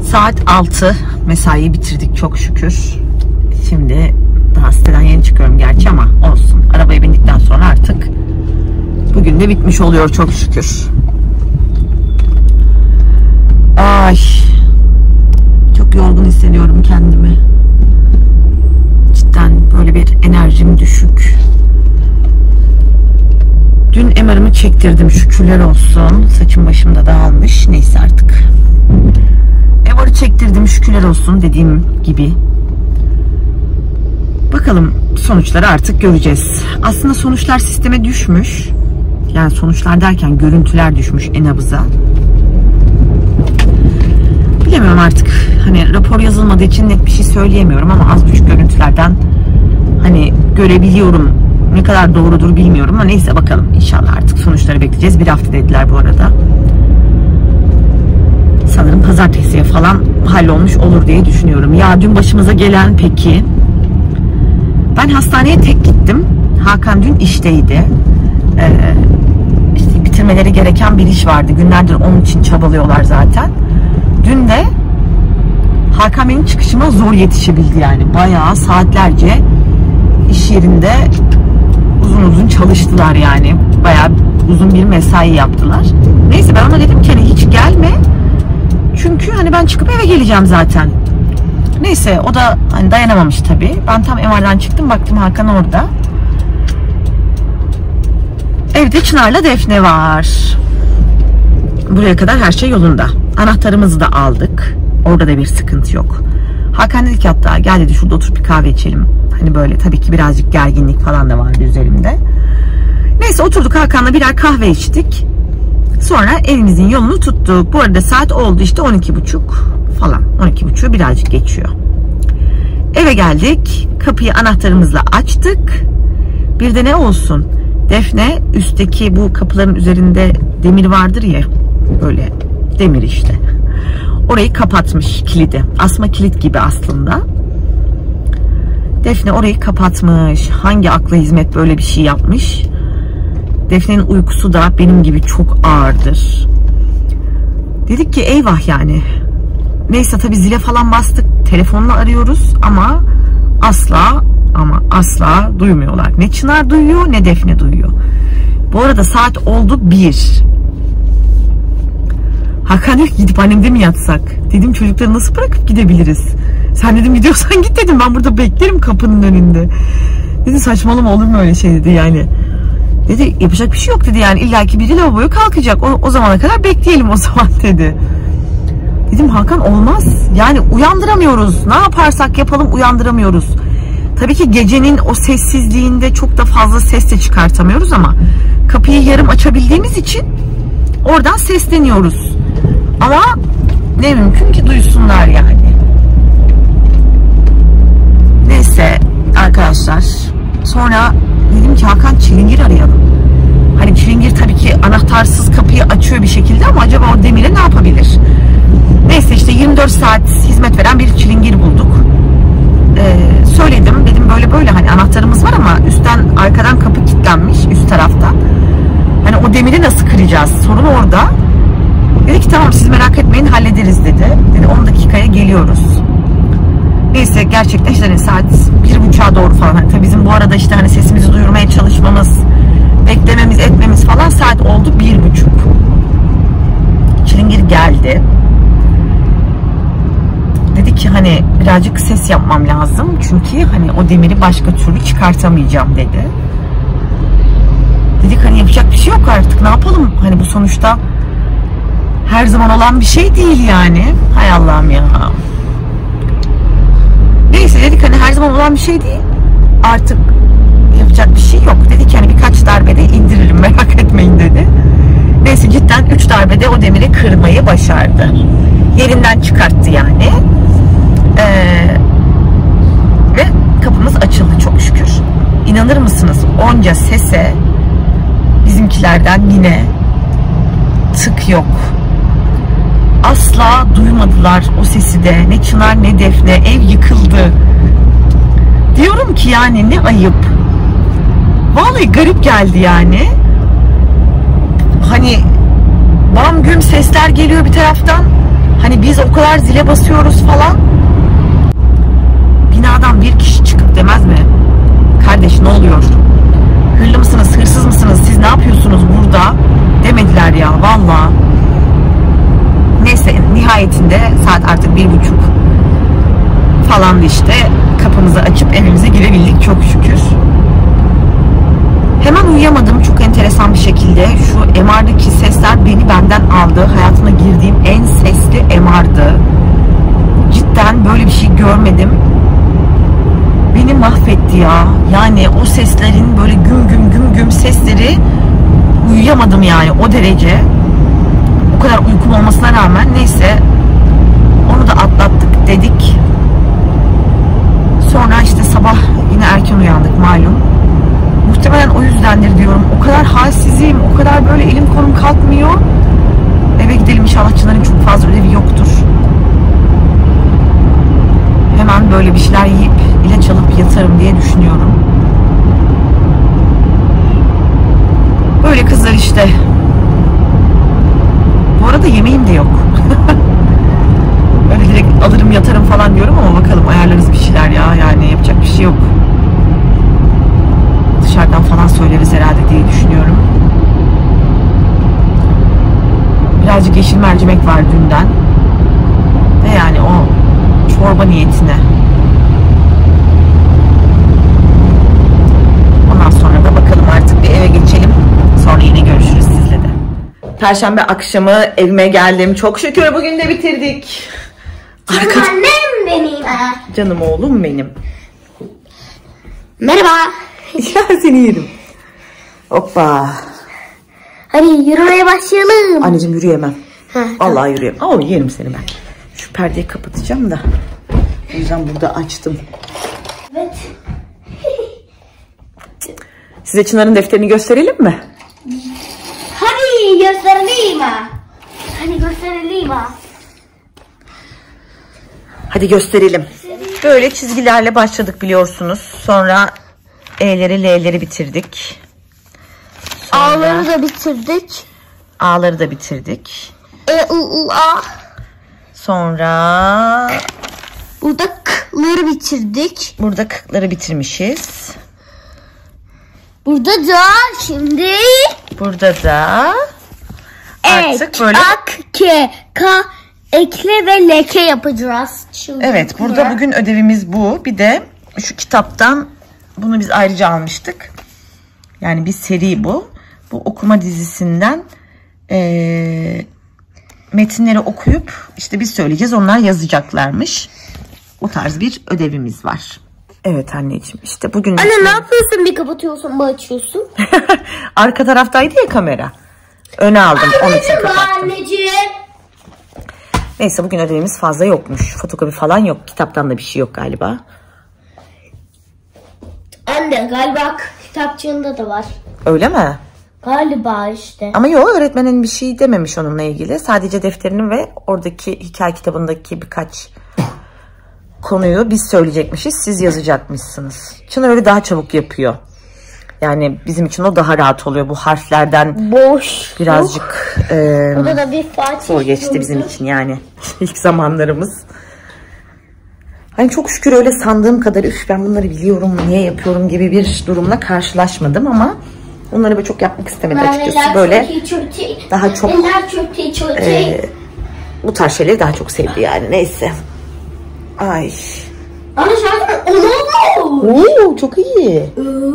Saat 6. Mesaiyi bitirdik çok şükür. Şimdi daha siteden yeni çıkıyorum gerçi ama olsun. Arabaya bindikten sonra artık bugün de bitmiş oluyor çok şükür. Ay, çok yorgun hissediyorum kendimi. Cidden böyle bir enerjim düşük. Dün MR'ımı çektirdim, şükürler olsun. Saçım başımda dağılmış. Neyse artık. MR'ı çektirdim, şükürler olsun dediğim gibi. Bakalım sonuçları artık göreceğiz. Aslında sonuçlar sisteme düşmüş. Yani sonuçlar derken görüntüler düşmüş e-nabıza. Bilemiyorum artık. Hani rapor yazılmadığı için net bir şey söyleyemiyorum ama az buçuk görüntülerden hani görebiliyorum. Ne kadar doğrudur bilmiyorum ama neyse bakalım. İnşallah artık sonuçları bekleyeceğiz. Bir hafta dediler bu arada. Sanırım pazartesiye falan hallolmuş olur diye düşünüyorum. Ya dün başımıza gelen peki. Ben hastaneye tek gittim. Hakan dün işteydi. İşte bitirmeleri gereken bir iş vardı. Günlerdir onun için çabalıyorlar zaten. Dün de Hakan benim çıkışıma zor yetişebildi yani. Bayağı saatlerce iş yerinde uzun çalıştılar yani. Bayağı uzun bir mesai yaptılar. Neyse ben ona dedim ki hani hiç gelme. Çünkü hani ben çıkıp eve geleceğim zaten. Neyse o da hani dayanamamış tabii. Ben tam MR'dan çıktım, baktım Hakan orada. Evde Çınar'la Defne var. Buraya kadar her şey yolunda. Anahtarımızı da aldık. Orada da bir sıkıntı yok. Hakan dedi ki hatta gel dedi şurada oturup bir kahve içelim. Hani böyle tabii ki birazcık gerginlik falan da vardı üzerimde. Neyse oturduk Hakan'la birer kahve içtik. Sonra evimizin yolunu tuttuk. Bu arada saat oldu işte 12.30 falan. 12.30'u birazcık geçiyor. Eve geldik. Kapıyı anahtarımızla açtık. Bir de ne olsun? Defne üstteki bu kapıların üzerinde demir vardır ya. Böyle demir işte. Orayı kapatmış kilidi. Asma kilit gibi aslında. Defne orayı kapatmış. Hangi akla hizmet böyle bir şey yapmış? Defne'nin uykusu da benim gibi çok ağırdır. Dedik ki eyvah yani. Neyse tabii zile falan bastık. Telefonla arıyoruz ama asla duymuyorlar. Ne Çınar duyuyor ne Defne duyuyor. Bu arada saat oldu 1. Hakan diyor ki gidip annemde mi yatsak? Dedim çocukları nasıl bırakıp gidebiliriz? Sen dedim gidiyorsan git dedim. Ben burada beklerim kapının önünde. Dedi saçmalama olur mu öyle şey dedi yani. Dedi yapacak bir şey yok dedi yani illaki biri lavaboya kalkacak. O zamana kadar bekleyelim o zaman dedi. Dedim Hakan olmaz. Yani uyandıramıyoruz. Ne yaparsak yapalım uyandıramıyoruz. Tabii ki gecenin o sessizliğinde çok da fazla ses de çıkartamıyoruz ama kapıyı yarım açabildiğimiz için oradan sesleniyoruz. Ama ne mümkün ki duysunlar yani. Neyse arkadaşlar. Sonra dedim ki Hakan çilingir arayalım. Hani çilingir tabii ki anahtarsız kapıyı açıyor bir şekilde ama acaba o demire ne yapabilir? Neyse işte 24 saat hizmet veren bir çilingir bulduk. Söyledim dedim böyle hani anahtarımız var ama üstten arkadan kapı kilitlenmiş üst taraftan. Hani o demiri nasıl kıracağız? Sorun orada. Dedi ki tamam siz merak etmeyin hallederiz dedi. Dedi 10 dakikaya geliyoruz. Neyse gerçekten işte hani saat 1.30'a doğru falan. Hani tabii bizim bu arada işte hani sesimizi duyurmaya çalışmamız, beklememiz etmemiz falan saat oldu 1.30. Çilingir geldi. Dedi ki hani birazcık ses yapmam lazım. Çünkü hani o demiri başka türlü çıkartamayacağım dedi. Dedik hani yapacak bir şey yok artık ne yapalım? Hani bu sonuçta her zaman olan bir şey değil yani. Hay Allah'ım ya. Neyse dedik hani her zaman olan bir şey değil. Artık yapacak bir şey yok. Dedik hani birkaç darbede indiririm merak etmeyin dedi. Neyse cidden 3 darbede o demiri kırmayı başardı. Yerinden çıkarttı yani. Ve kapımız açıldı çok şükür. İnanır mısınız onca sese bizimkilerden yine tık yok. Asla duymadılar o sesi de. Ne Çınar ne Defne. Ev yıkıldı. Diyorum ki yani ne ayıp. Vallahi garip geldi yani. Hani bam güm sesler geliyor bir taraftan. Hani biz o kadar zile basıyoruz falan. Binadan bir kişi çıkıp demez mi? Kardeş ne oluyor? Hırlı mısınız, hırsız mısınız? Siz ne yapıyorsunuz burada? Demediler ya valla. Neyse nihayetinde saat artık 1:30 falandı işte. Kapımızı açıp evimize girebildik çok şükür. Hemen uyuyamadım çok enteresan bir şekilde. Şu MR'daki sesler beni benden aldı. Hayatımda girdiğim en sesli MR'dı. Cidden böyle bir şey görmedim. Beni mahvetti ya. Yani o seslerin böyle güm güm güm güm sesleri, uyuyamadım yani o derece. O kadar uykum olmasına rağmen neyse onu da atlattık dedik. Sonra işte sabah yine erken uyandık malum. Muhtemelen o yüzdendir diyorum. O kadar halsizim, o kadar böyle elim kolum kalkmıyor. Eve gidelim inşallah, Çınar'ın çok fazla ödevi yoktur. Hemen böyle bir şeyler yiyip ilaç alıp yatarım diye düşünüyorum. Böyle kızlar işte. Bu arada yemeğim de yok. Öyle direkt alırım yatarım falan diyorum ama bakalım ayarlarız bir şeyler ya. Yani yapacak bir şey yok. Dışarıdan falan söyleriz herhalde diye düşünüyorum. Birazcık yeşil mercimek var dünden. Ve yani o çorba niyetine. Ondan sonra da bakalım artık bir eve geçelim. Sonra yine görüşürüz sizle de. Perşembe akşamı evime geldim. Çok şükür bugün de bitirdik. Annem benim. Canım oğlum benim. Merhaba. Ya seni yerim. Hoppa. Hadi yürümeye başlayalım. Anneciğim yürüyemem. Tamam. Vallahi yürüyemem. Ama yerim seni ben. Şu perdeyi kapatacağım da. O yüzden burada açtım. Evet. Size Çınar'ın defterini gösterelim mi? Hadi gösterelim ha. Hadi gösterelim ha. Hadi gösterelim. Böyle çizgilerle başladık biliyorsunuz. Sonra E'leri L'leri bitirdik. A'ları da bitirdik. A'ları da bitirdik. A. Sonra Burada K'ları bitirdik. burada K'ları bitirmişiz. Burada da şimdi Burada da artık böyle. Ak, K, K, ekle ve leke yapacağız. Evet, burada bugün ödevimiz bu. Bir de şu kitaptan bunu biz ayrıca almıştık. Yani bir seri bu. Bu okuma dizisinden metinleri okuyup işte biz söyleyeceğiz, onlar yazacaklarmış. O tarz bir ödevimiz var. Evet anneciğim, işte bugün... Anne ne yapıyorsun? Bir kapatıyorsun, bir açıyorsun. Arka taraftaydı ya kamera. Öne aldım, onun için kapattım. Anneciğim. Neyse bugün ödevimiz fazla yokmuş. Fotokopi falan yok. Kitaptan da bir şey yok galiba. Anne galiba kitapçığında da var. Öyle mi? Galiba işte. Ama yok, öğretmenin bir şey dememiş onunla ilgili. Sadece defterini ve oradaki hikaye kitabındaki birkaç konuyu biz söyleyecekmişiz. Siz yazacakmışsınız. Çınar öyle daha çabuk yapıyor. Yani bizim için o daha rahat oluyor. Bu harflerden Boş. birazcık Burada da bir Fatih zor geçti bizim için yani. İlk zamanlarımız. Hani çok şükür öyle sandığım kadar üf ben bunları biliyorum, niye yapıyorum gibi bir durumla karşılaşmadım ama onları böyle çok yapmak istemedim açıkçası. Böyle daha çok bu tarz şeyleri daha çok sevdi yani. Neyse. Ay. Anne şarkı Oo, çok iyi.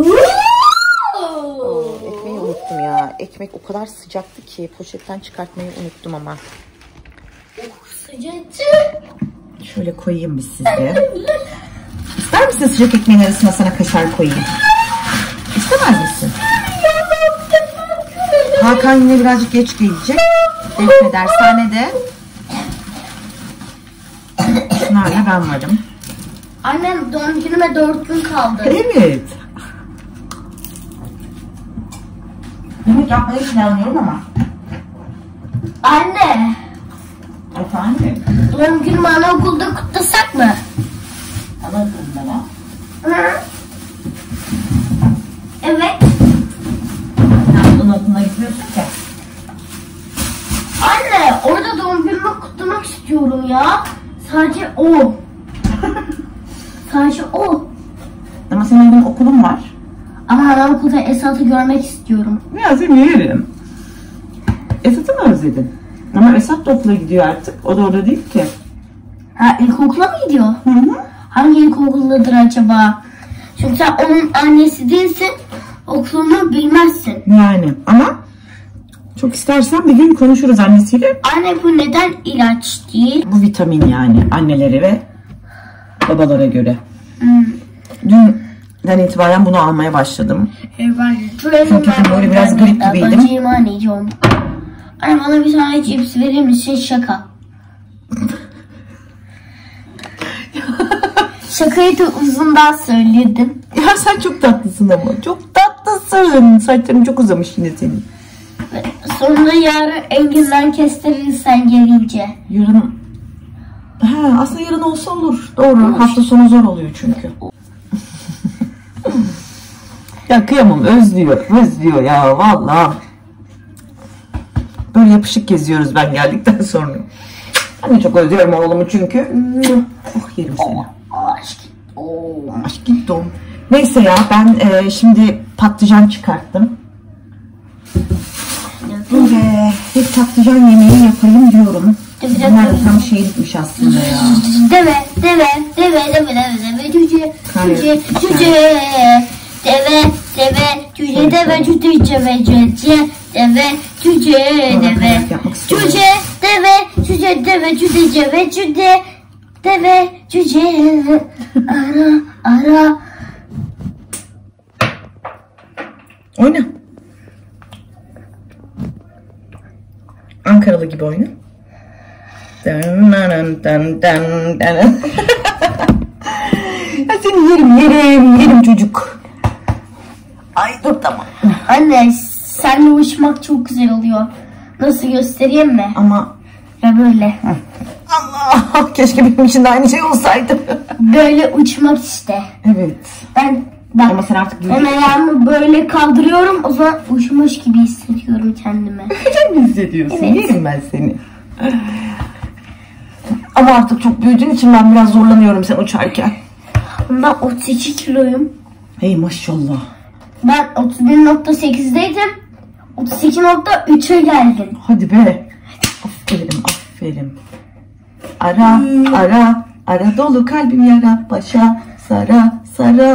Ekmeği unuttum ya. Ekmek o kadar sıcaktı ki poşetten çıkartmayı unuttum ama. Sıcacık. Şöyle koyayım biz size. İster misin sıcak ekmeğin arasına sana kaşar koyayım? İstemez misin? Hakan yine birazcık geç gelecek. Defne dershanede. Şunlarla ben varım. Annem doğum günüme 4 gün kaldı. Evet. Yemek yapmayı planlıyorum ama. Anne. Efendim? Doğum günümü anaokulda kutlasak mı? Anaokulunda mı? Hı. Evet. Sen anaokuluna gitmiyorsun ki. Anne orada doğum günümü kutlamak istiyorum. Sadece o. Sadece o. Ama senin bugün okulun var. Ama ben okulda Esat'ı görmek istiyorum. Ya seni yerim. Esat'ı mı özledin? Ama Esat da okula gidiyor artık. O da orada değil ki. Ha, ilkokula mı gidiyor? Hı hı. Hangi ilkokuldadır acaba? Çünkü sen onun annesi değilsin. Okulunu bilmezsin. Yani ama çok istersen bir gün konuşuruz annesiyle. Anne bu neden ilaç değil? Bu vitamin yani anneleri ve babalara göre. Hmm. Dünden itibaren bunu almaya başladım. Çünkü ben böyle biraz grip gibiydim. Anne bana bir tane cips verir misin? Şaka. Şakayı da uzundan söyledim. Ya sen çok tatlısın ama. Çok tatlısın. Saçların çok uzamış yine senin. Sonunda yarın enginden kestiririz sen gelince. Yarın... He, aslında yarın olsa olur. Doğru. Hafta sonu zor oluyor çünkü. Ya kıyamam. Özlüyor ya vallahi. Böyle yapışık geziyoruz ben geldikten sonra. Ben de çok özlüyorum oğlumu çünkü. Oh yerim seni. Aşk gitti oğlum. Neyse ya ben şimdi patlıcan çıkarttım. Böyle bir patlıcan yemeği yapayım diyorum. Bunlar da tam şeylikmiş aslında ya. Deve cüce ara. Oyna. Ankaralı gibi oyna. Ya seni yerim çocuk. Ay dur tamam. Anne senle uçmak çok güzel oluyor. Nasıl göstereyim mi? Ama ya böyle. Allah keşke benim için de aynı şey olsaydı. Böyle uçmak işte. Evet. Bak, ama sen artık ben ayağımı böyle kaldırıyorum, o zaman uçmuş gibi hissediyorum kendimi. Güzel mi hissediyorsun? Evet. Yerim ben seni. Ama artık çok büyüdüğün için ben biraz zorlanıyorum sen uçarken. Ben 32 kiloyum. Hey maşallah. Ben 31.8'deydim. 32.3'e geldim. Hadi be. Aferin. Ara dolu kalbim yara başa sara.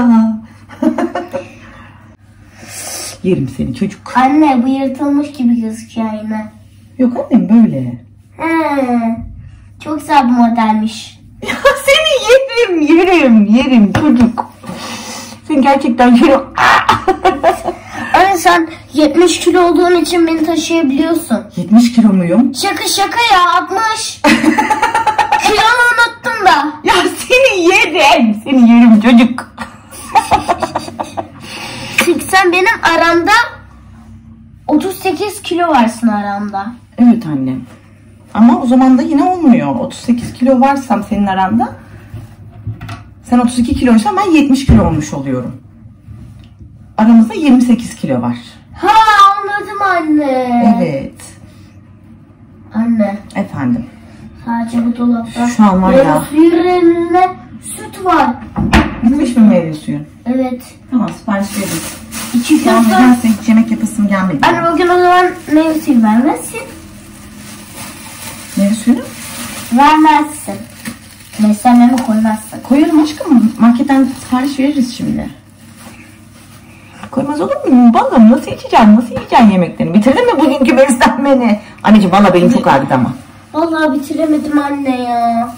Yerim seni çocuk. Anne bu yırtılmış gibi gözüküyor yine. Yok annem böyle. Çok güzel bir modelmiş. Ya seni yerim çocuk. Sen gerçekten yerim. Anne sen 70 kilo olduğun için beni taşıyabiliyorsun. 70 kilo muyum? Şaka ya 60. Kilonu unuttum da. Ya seni yerim çocuk. Çünkü sen benim aramda 38 kilo varsın aramda. Evet annem. Ama o zaman da yine olmuyor. 38 kilo varsam senin aranda. Sen 32 kiloysan ben 70 kilo olmuş oluyorum. Aramızda 28 kilo var. Ha anladım anne. Evet. Anne. Efendim. Sadece bu dolapta. Şu an var ya. Suyun süt var. Bitmiş mi meyve suyun? Evet. Tamam sipariş verin. 2 Ben kilo. nedense hiç yemek yapasım gelmedi. Anne bugün o zaman meyve suyu vermezsin. Meyve suyunu? Vermezsin. Beslenmeme koymazsın. Koyarım aşkım. Marketten sipariş veririz şimdi. Koymaz olur muyum? Balım nasıl yiyeceksin yemeklerini? Bitirdin mi bugünkü beslenmeni? Anneciğim valla benim çok ağrıdı ama. Vallahi bitiremedim anne ya.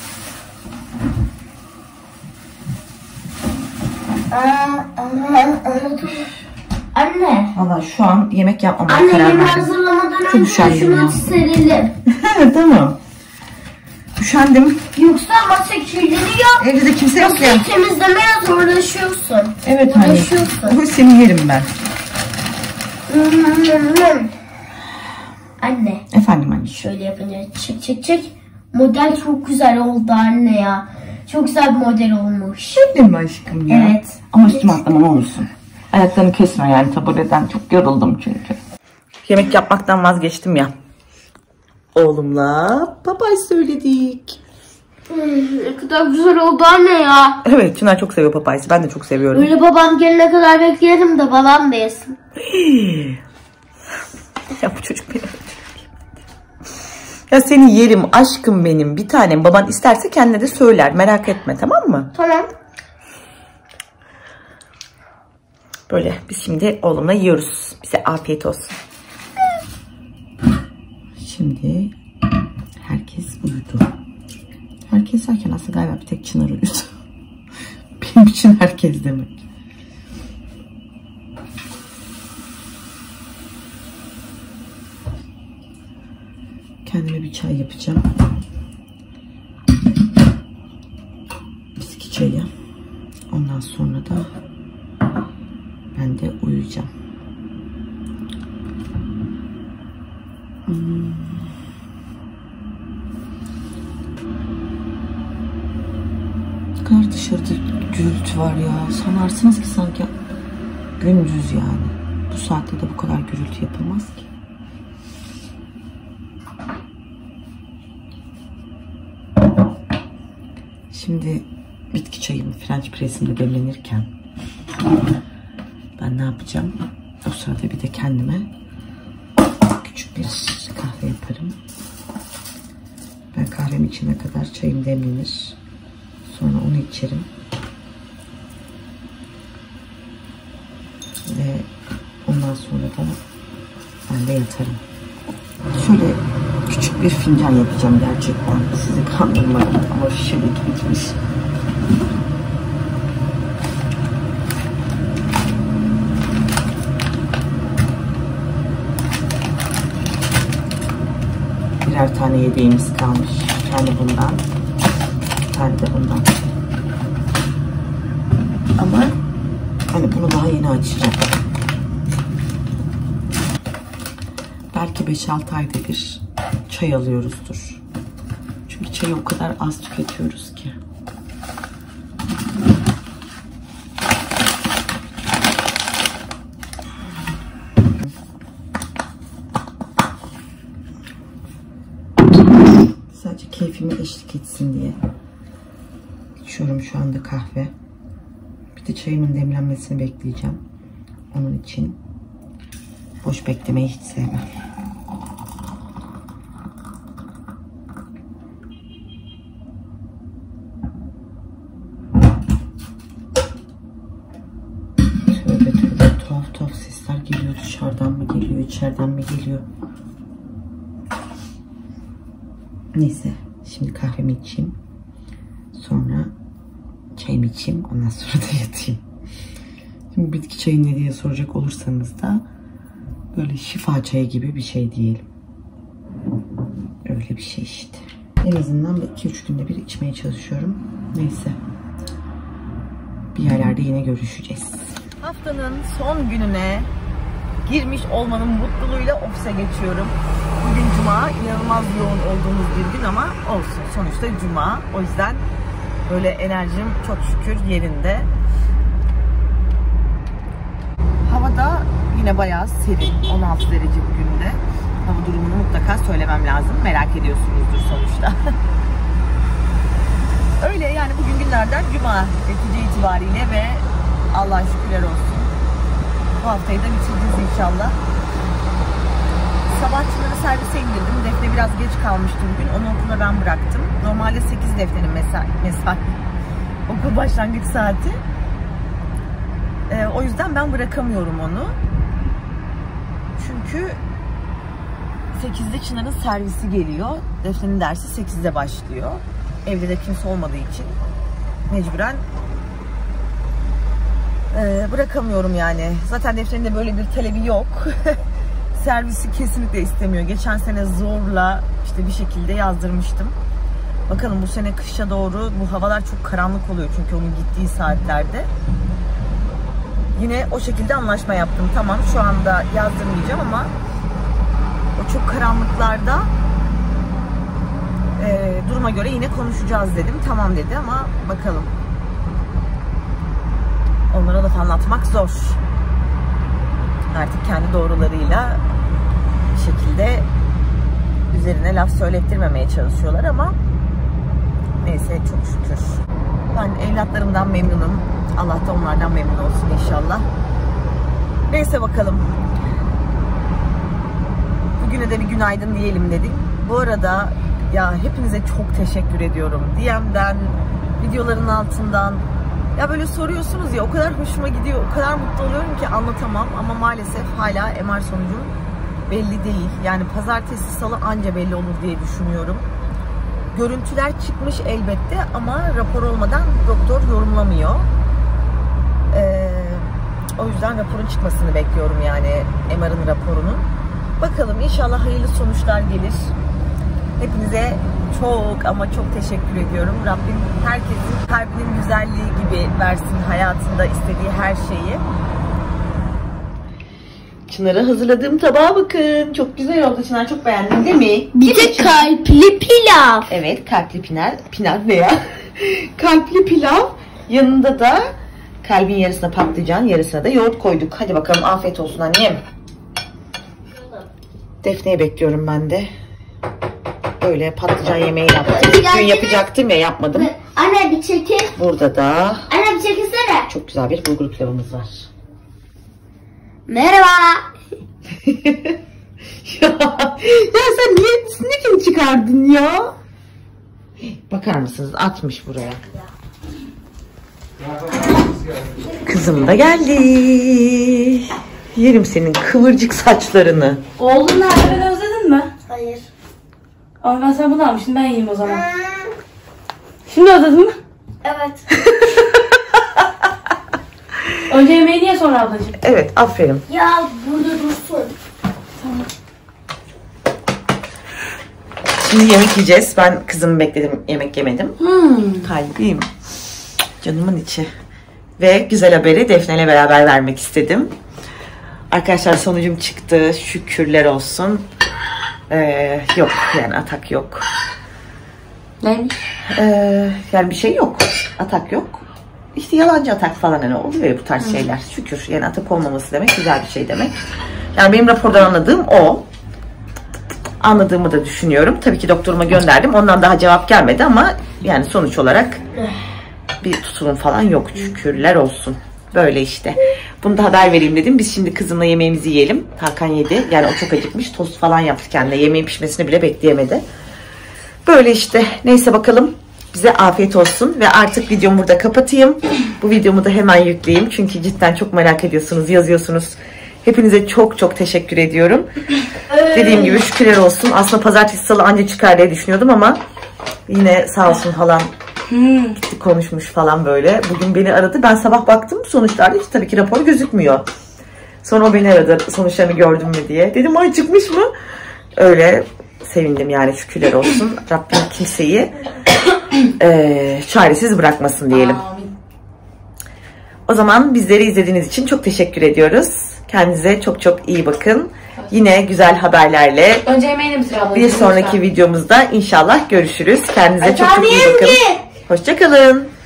Anne. Valla şu an yemek yapmamaya Anne karar yemeği verdim. hazırlamadan Çok önce üşendim ya. şunu serelim. Tamam. Üşendim. Yoksa masa kirleniyor. Evde de kimse yok ya. Masayı temizlemeye zorlaşıyorsun. Evet anne. Uğraşıyorsun. O seni yerim ben. Anne. Efendim anne. Şöyle yapınca çık. Model çok güzel oldu anne ya. Çok güzel bir model olmuş. Değil mi aşkım ya? Evet. Ama üstüme atlama ne olursun. Ayaklarını kesme yani tabureden. Çok yoruldum çünkü. Yemek yapmaktan vazgeçtim ya. Oğlumla papay söyledik. Ne kadar güzel oldu anne ya. Evet, Çınar çok seviyor papayası. Ben de çok seviyorum. Böyle babam gelene kadar bekleyelim de babam da yesin. Ya bu çocuk beni ya seni yerim aşkım benim bir tanem. Baban isterse kendine de söyler. Merak etme, tamam mı? Tamam. Böyle biz şimdi oğlumla yiyoruz. Bize afiyet olsun. Şimdi herkes uyudu. Herkes derken aslında galiba bir tek Çınar uyudu. Benim için herkes demek. Kendime bir çay yapacağım. Bisküvi çayı. Ondan sonra da ben de uyuyacağım. Ne kadar dışarıda gürültü var ya. Sanarsınız ki sanki gündüz yani. Bu saatte de bu kadar gürültü yapılmaz ki. Şimdi bitki çayım French press'imde demlenirken ben ne yapacağım? O sırada bir de kendime küçük bir kahve yaparım. Ben kahvemi içene kadar çayım demlenir. Sonra onu içerim. Ve ondan sonra da ben de yatarım. Şöyle küçük bir fincan yapacağım gerçekten. Sizi kandırmadım ama şişede gitmiş. Birer tane yedeğimiz kalmış. Bir tane bundan, bir tane de bundan. Ama hani bunu daha yeni açacağım. Belki 5-6 ayda bir çay alıyoruzdur. Çünkü çayı o kadar az tüketiyoruz ki. Sadece keyfime eşlik etsin diye içiyorum şu anda kahve. Bir de çayımın demlenmesini bekleyeceğim. Onun için boş beklemeyi hiç sevmem. Tövbe tövbe, tuhaf tuhaf sesler geliyor. Dışarıdan mı geliyor, içeriden mi geliyor? Neyse, şimdi kahvemi içeyim. Sonra çayımı içeyim. Ondan sonra da yatayım. Şimdi bitki çayı ne diye soracak olursanız da böyle şifa çayı gibi bir şey diyelim. Öyle bir şey işte. En azından 2-3 günde bir içmeye çalışıyorum. Neyse. Bir yerlerde yine görüşeceğiz. Haftanın son gününe girmiş olmanın mutluluğuyla ofise geçiyorum. Bugün Cuma, inanılmaz yoğun olduğumuz bir gün ama olsun. Sonuçta Cuma. O yüzden böyle enerjim çok şükür yerinde. Havada yine bayağı serin. 16 derece bugün de. Hava durumunu mutlaka söylemem lazım. Merak ediyorsunuzdur sonuçta. Öyle yani bugün günlerden Cuma netice itibariyle ve Allah'a şükürler olsun. Bu haftayı da bitireceğiz inşallah. Sabahçıları servise indirdim. Defne biraz geç kalmıştı bugün. Onu okula ben bıraktım. Normalde 8 Defne'nin mesai. Okul başlangıç saati. O yüzden ben bırakamıyorum onu. Çünkü 8'de Çınar'ın servisi geliyor. Defne'nin dersi 8'de başlıyor. Evde de kimse olmadığı için mecburen bırakamıyorum yani. Zaten Defne'nin de böyle bir talebi yok. Servisi kesinlikle istemiyor. Geçen sene zorla işte bir şekilde yazdırmıştım. Bakalım bu sene kışa doğru bu havalar çok karanlık oluyor çünkü onun gittiği saatlerde. Yine o şekilde anlaşma yaptım. Tamam şu anda yazdırmayacağım ama o çok karanlıklarda duruma göre yine konuşacağız dedim. Tamam dedi ama bakalım. Onlara laf anlatmak zor. Artık kendi doğrularıyla bir şekilde üzerine laf söylettirmemeye çalışıyorlar ama neyse Neyse çok şükür. Ben evlatlarımdan memnunum. Allah da onlardan memnun olsun inşallah. Neyse bakalım. Bugüne de bir günaydın diyelim dedik. Bu arada ya hepinize çok teşekkür ediyorum. DM'den, videoların altından. Ya böyle soruyorsunuz ya, o kadar hoşuma gidiyor, o kadar mutlu oluyorum ki anlatamam. Ama maalesef hala MR sonucum belli değil. Yani pazartesi, salı anca belli olur diye düşünüyorum. Görüntüler çıkmış elbette ama rapor olmadan doktor yorumlamıyor. O yüzden raporun çıkmasını bekliyorum, yani MR'ın raporunun. Bakalım, inşallah hayırlı sonuçlar gelir. Hepinize çok ama çok teşekkür ediyorum. Rabbim herkesin kalbinin güzelliği gibi versin hayatında istediği her şeyi. Çınar'a hazırladığım tabağa bakın. Çok güzel oldu. Çınar çok beğendin değil mi? Bir de kalpli pilav. Evet, kalpli pilav ne ya? Kalpli pilav. Yanında da kalbin yarısına patlıcan, yarısına da yoğurt koyduk. Hadi bakalım, afiyet olsun annem. Defne'yi bekliyorum ben de. Böyle patlıcan yemeği yaptım. Dün yapacaktım ya, yapmadım. Anne bir çekil. Burada da Anne bir çekilsene. çok güzel bir bulgur pilavımız var. Merhaba. ya sen niye sinek çıkardın ya? Bakar mısınız? Atmış buraya. Kızım da geldi. Yerim senin kıvırcık saçlarını. Oğlum nerede, beni özledin mi? Hayır. Ama ben sana bunu almıştım, ben yiyeyim o zaman. Şimdi özledin mi? Evet. Önce yemeğini ye sonra ablacığım. Evet, aferin. Ya burada dursun. Şimdi yemek yiyeceğiz. Ben kızımı bekledim, yemek yemedim. Kalbim, canımın içi. Ve güzel haberi Defne'yle beraber vermek istedim. Arkadaşlar, sonucum çıktı. Şükürler olsun. Yok yani, atak yok. Neymiş? Yani bir şey yok. Atak yok. İşte yalancı atak falan hani oluyor ya bu tarz şeyler. Şükür. Yani atak olmaması demek güzel bir şey demek. Yani benim rapordan anladığım o. Anladığımı da düşünüyorum. Tabii ki doktoruma gönderdim. Ondan daha cevap gelmedi ama yani sonuç olarak bir tutulum falan yok. Şükürler olsun. Böyle işte. Bunu da haber vereyim dedim. Biz şimdi kızımla yemeğimizi yiyelim. Hakan yedi. Yani o çok acıkmış. Tost falan yaptı kendine. Yemeğin pişmesini bile bekleyemedi. Böyle işte. Neyse bakalım. Bize afiyet olsun. Ve artık videomu burada kapatayım. Bu videomu da hemen yükleyeyim. Çünkü cidden çok merak ediyorsunuz. Yazıyorsunuz. Hepinize çok çok teşekkür ediyorum. Dediğim gibi şükürler olsun. Aslında pazartesi salı anca çıkar diye düşünüyordum ama yine sağ olsun halam gitti konuşmuş falan böyle. Bugün beni aradı. Ben sabah baktım sonuçlarda hiç tabii ki rapor gözükmüyor. Sonra o beni aradı. Sonuçlarını gördün mü diye. Dedim ay çıkmış mı? Öyle sevindim yani, şükürler olsun. Rabbim kimseyi çaresiz bırakmasın diyelim. O zaman bizleri izlediğiniz için çok teşekkür ediyoruz. Kendinize çok çok iyi bakın. Yine güzel haberlerle Önce yemeğini bitir ablacığım. bir sonraki videomuzda inşallah görüşürüz. Kendinize çok çok iyi bakın. Hoşça kalın.